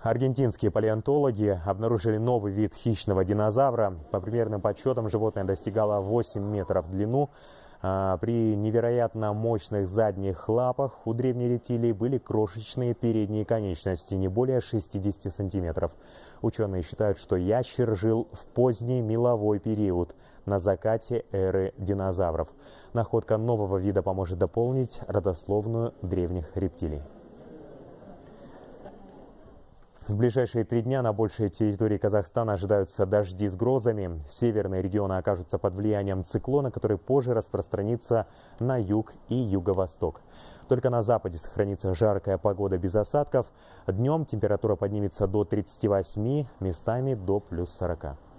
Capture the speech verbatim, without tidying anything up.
Аргентинские палеонтологи обнаружили новый вид хищного динозавра. По примерным подсчетам, животное достигало восьми метров в длину. При невероятно мощных задних лапах у древней рептилии были крошечные передние конечности, не более шестидесяти сантиметров. Ученые считают, что ящер жил в поздний меловой период, на закате эры динозавров. Находка нового вида поможет дополнить родословную древних рептилий. В ближайшие три дня на большей территории Казахстана ожидаются дожди с грозами. Северные регионы окажутся под влиянием циклона, который позже распространится на юг и юго-восток. Только на западе сохранится жаркая погода без осадков. Днем температура поднимется до тридцати восьми, местами до плюс сорока.